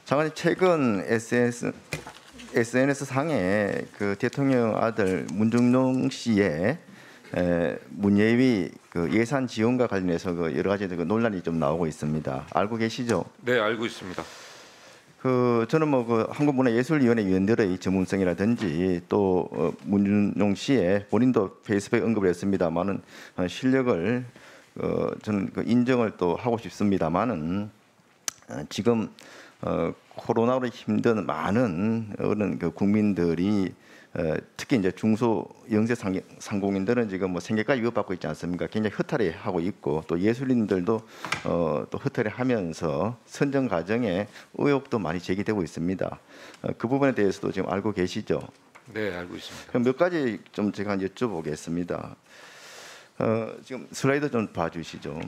장관님 최근 SNS 상에 그 대통령 아들 문준용 씨의 문예위 그 예산 지원과 관련해서 그 여러 가지 그 논란이 좀 나오고 있습니다. 알고 계시죠? 네, 알고 있습니다. 저는 뭐 그 한국문화예술위원회 위원들의 전문성이라든지 또 문준용 씨의 본인도 페이스북에 언급을 했습니다만은 실력을 저는 그 인정을 또 하고 싶습니다만은 지금 코로나로 힘든 많은 어른 그 국민들이 특히 이제 중소 영세 상공인들은 지금 뭐 생계까지 위협받고 있지 않습니까? 굉장히 허탈해하고 있고 또 예술인들도 또 허탈해하면서 선정 과정에 의혹도 많이 제기되고 있습니다. 그 부분에 대해서도 지금 알고 계시죠? 네, 알고 있습니다. 그럼 몇 가지 좀 제가 여쭤보겠습니다. 지금 슬라이드 좀 봐주시죠.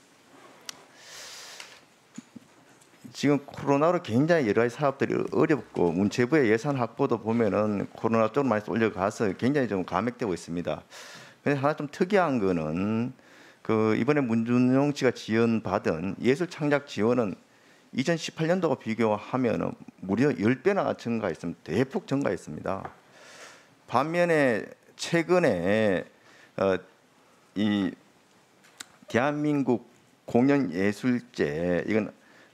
지금 코로나로 굉장히 여러 가지 사업들이 어렵고 문체부의 예산 확보도 보면은 코로나 쪽으로 많이 쏠려가서 굉장히 좀 감액되고 있습니다. 근데 하나 좀 특이한 거는 그 이번에 문준용 씨가 지원받은 예술 창작 지원은 2018년도와 비교하면은 무려 10배나 증가했습니다. 대폭 증가했습니다. 반면에 최근에 이 대한민국 공연예술제 이건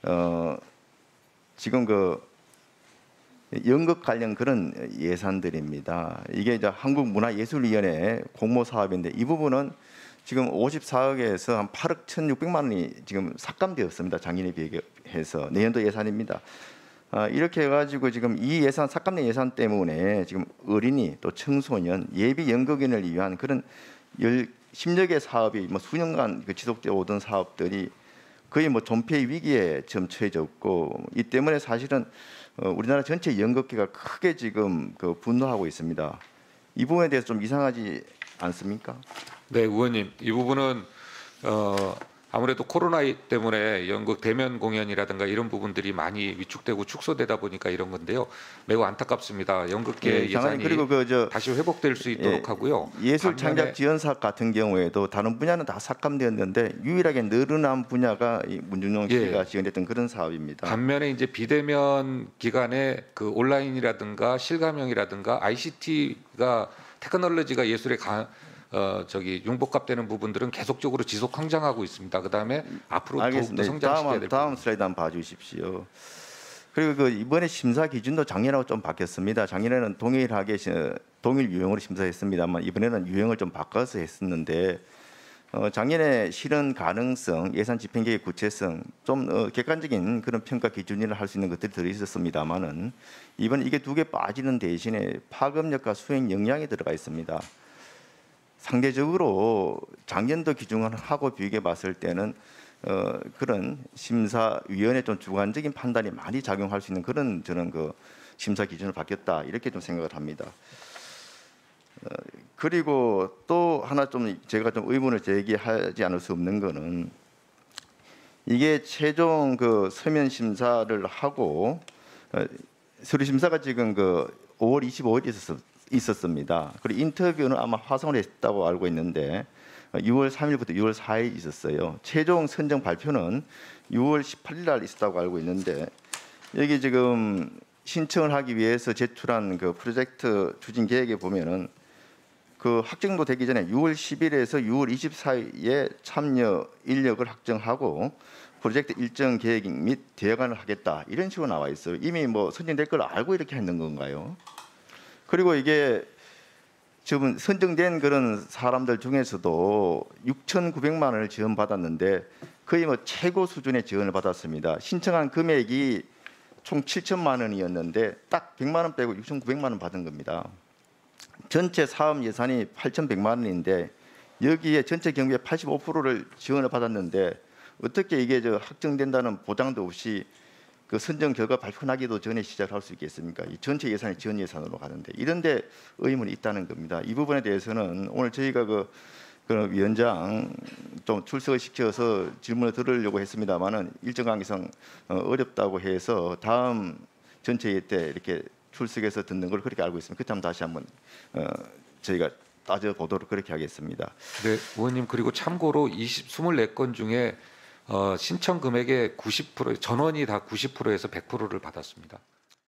지금 그 연극 관련 그런 예산들입니다. 이게 이제 한국문화예술위원회 공모 사업인데 이 부분은 지금 54억에서 한 8억 1,600만 원이 지금 삭감되었습니다. 작년에 비해서 내년도 예산입니다. 이렇게 해가지고 지금 이 예산 삭감된 예산 때문에 지금 어린이 또 청소년 예비 연극인을 위한 그런 10여 개 사업이 뭐 수년간 지속되어 오던 사업들이 거의 뭐 존폐 위기에 지금 처해졌고 이 때문에 사실은 우리나라 전체 연극계가 크게 지금 그 분노하고 있습니다. 이 부분에 대해서 좀 이상하지 않습니까? 네, 의원님, 이 부분은 아무래도 코로나 때문에 연극 대면 공연이라든가 이런 부분들이 많이 위축되고 축소되다 보니까 이런 건데요. 매우 안타깝습니다. 연극계 예산이 그리고 다시 회복될 수 있도록 하고요. 예술 창작 지원 사업 같은 경우에도 다른 분야는 다 삭감되었는데 유일하게 늘어난 분야가 이 문준용 씨가 지원했던 그런 사업입니다. 반면에 이제 비대면 기간에 그 온라인이라든가 실감형이라든가 ICT가 테크놀로지가 예술에 융복합되는 부분들은 계속적으로 지속 성장하고 있습니다. 그다음에 앞으로 더욱더 성장시켜야 될 다음 슬라이드 한번 봐주십시오. 그리고 그 이번에 심사 기준도 작년하고 좀 바뀌었습니다. 작년에는 동일 유형으로 심사했습니다만 이번에는 유형을 좀 바꿔서 했었는데 작년에 실현 가능성, 예산 집행계획 구체성, 좀 객관적인 그런 평가 기준을 할 수 있는 것들이 들어 있었습니다만은 이번 이게 두 개 빠지는 대신에 파급력과 수행 역량이 들어가 있습니다. 상대적으로 작년도 기준하고 비교해 봤을 때는 그런 심사위원회 좀 주관적인 판단이 많이 작용할 수 있는 그런 저는 그 심사 기준을 바뀌었다 이렇게 좀 생각을 합니다. 그리고 또 하나 좀 제가 좀 의문을 제기하지 않을 수 없는 거는 이게 최종 그 서면 심사를 하고 서류 심사가 지금 그 5월 25일에 있었습니다. 그리고 인터뷰는 아마 화성을 했다고 알고 있는데 6월 3일부터 6월 4일 있었어요. 최종 선정 발표는 6월 18일 날 있었다고 알고 있는데 여기 지금 신청을 하기 위해서 제출한 그 프로젝트 추진 계획에 보면은 그 확정도 되기 전에 6월 10일에서 6월 24일에 참여 인력을 확정하고 프로젝트 일정 계획 및 대여관을 하겠다 이런 식으로 나와 있어요. 이미 뭐 선정될 걸 알고 이렇게 했는 건가요? 그리고 이게 지금 선정된 그런 사람들 중에서도 6,900만 원을 지원받았는데 거의 뭐 최고 수준의 지원을 받았습니다. 신청한 금액이 총 7천만 원이었는데 딱 100만 원 빼고 6,900만 원 받은 겁니다. 전체 사업 예산이 8,100만 원인데 여기에 전체 경비의 85%를 지원을 받았는데 어떻게 이게 확정된다는 보장도 없이 그 선정 결과 발표나기도 전에 시작할 수 있겠습니까? 이 전체 예산이 지원 예산으로 가는데 이런데 의문이 있다는 겁니다. 이 부분에 대해서는 오늘 저희가 그 위원장 좀 출석을 시켜서 질문을 들으려고 했습니다만은 일정 관계상 어렵다고 해서 다음 전체 회의 때 이렇게 출석해서 듣는 걸 그렇게 알고 있습니다. 그렇다면 다시 한번 저희가 따져보도록 그렇게 하겠습니다. 네, 의원님 그리고 참고로 24건 중에 신청 금액의 90% 전원이 다 90%에서 100%를 받았습니다.